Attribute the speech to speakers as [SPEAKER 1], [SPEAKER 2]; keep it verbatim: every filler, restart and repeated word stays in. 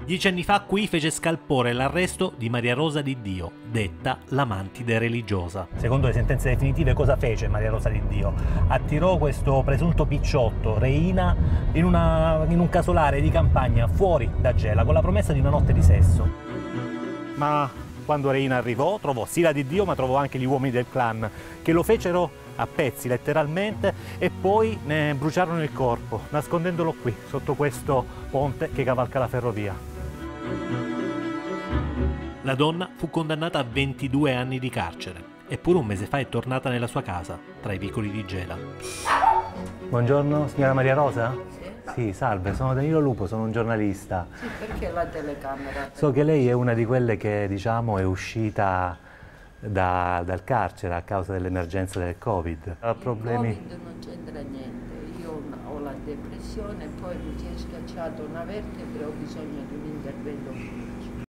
[SPEAKER 1] Dieci anni fa qui fece scalpore l'arresto di Maria Rosa Di Dio, detta la mantide religiosa.
[SPEAKER 2] Secondo le sentenze definitive cosa fece Maria Rosa Di Dio? Attirò questo presunto picciotto, Reina, in, una, in un casolare di campagna fuori da Gela con la promessa di una notte di sesso. Ma quando Reina arrivò trovò sì la Di Dio ma trovò anche gli uomini del clan che lo fecero a pezzi letteralmente e poi ne bruciarono il corpo nascondendolo qui sotto questo ponte che cavalca la ferrovia.
[SPEAKER 1] La donna fu condannata a ventidue anni di carcere, eppure un mese fa è tornata nella sua casa, tra i vicoli di Gela.
[SPEAKER 2] Buongiorno, signora Maria Rosa?
[SPEAKER 3] Sì.
[SPEAKER 2] Sì, salve, sono Danilo Lupo, sono un giornalista.
[SPEAKER 3] Sì, perché la telecamera?
[SPEAKER 2] So che lei è una di quelle che, diciamo, è uscita da, dal carcere a causa dell'emergenza del Covid. Ha problemi?
[SPEAKER 3] Il Covid non c'entra niente, io ho, una, ho la depressione, poi mi si è schiacciata una vertebra e ho bisogno di un intervento